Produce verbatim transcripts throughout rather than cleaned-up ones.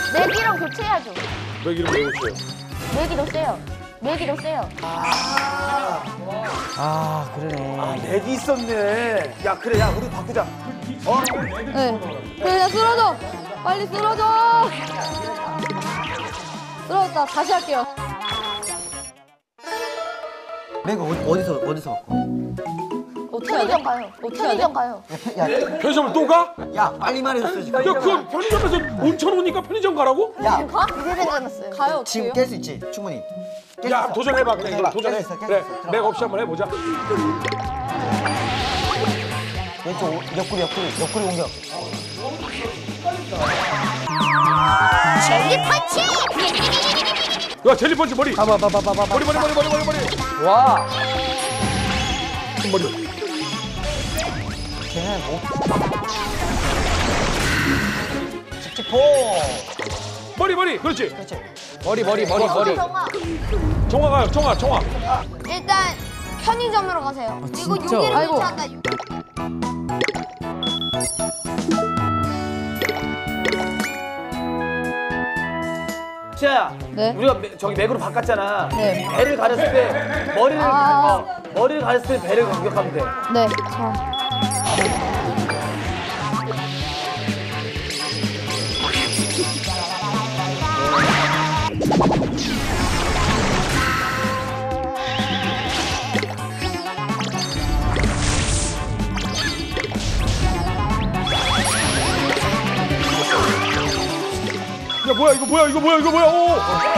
내기랑 교체해야죠. 내기를 왜 고쳐요? 내기도 세요. 내기도 세요. 아, 아 그러네. 아 렉이 있었네. 야 그래 야 우리 바꾸자. 어? 네. 그래 쓰러져. 빨리 쓰러져. 쓰러졌다. 다시 할게요. 내가 어디, 어디서 어디서 갖고? 어떻게 해야 돼? 편의점 가요. 어떻게 해야 편의점 돼? 가요. 야, 편의점을 또 가? 야 빨리 말해줬어 지금. 야, 그 편의점에서 오천 원이니까 편의점 가라고? 야 가? 이제 생각났어요. 가요 어떻게 지금 해요? 깰 수 있지 충분히. 깰 수 야, 있어. 도전해봐. 그래, 이거 해봐. 도전해. 깰 수 있어, 깰수 그래, 있어. 들어가. 내가 없이 한번 해보자. 왼쪽 오- 옆구리 옆구리 옆구리 공격. 젤리 펀치! 야, 젤리 펀치 머리. 봐봐 봐봐 봐봐. 머리, 머리, 머리, 머리, 머리, 머리. 와. 머리. 걔는 뭐? 직직포. 머리, 머리. 그렇지. 그렇지. 머리 머리 머리 머리. 정아. 정화 가요, 정화, 정화. 일단 편의점으로 가세요. 이거 진짜? 유기를 아이고. 교체한다. 시아야. 네. 우리가 매- 저기 맥으로 바꿨잖아. 네. 배를 가렸을 때 머리를 아. 어, 머리를 가렸을 때 배를 공격하면 돼. 네. 자. 야, 뭐야, 이거 뭐야, 이거 뭐야, 이거 뭐야. 오.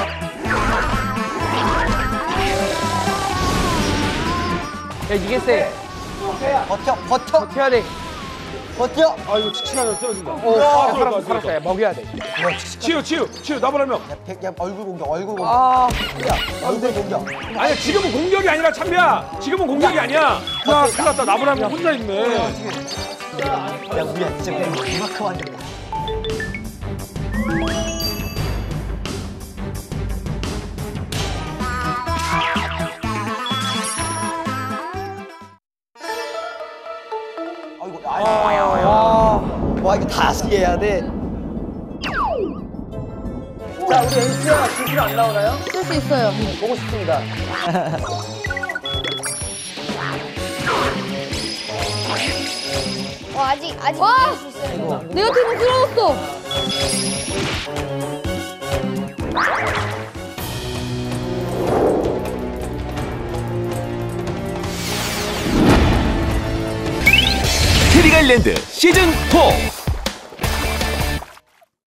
야 이게 세. 버텨 버텨 해야 돼. 버텨. 아, 이거 칙칙하면 쓰러진다. 오, 아, 살았어 쓰러졌다, 살았어. 먹여야 돼. 치유, 치유, 치유. 나발하면. 야, 백, 야 얼굴 공격 얼굴 공격. 아. 야 얼굴 공격. 아니야, 지금은 공격이 아니라 참비야. 지금은 공격이 아니야. 야, 큰일 났다. 나발하면 혼자 있네. 야 우리야 진짜 그냥 이만큼 왔는데. 아이고 아이고. 와. 와 이거 다시 해야 돼. 자 우리 엔씨야 기술 안 나오나요? 쓸 수 있어요. 보고 싶습니다. 어, 아직 아직 와! 이길 수 있어요. 내가 팀은 쓰러졌어. 트리갈랜드 시즌 사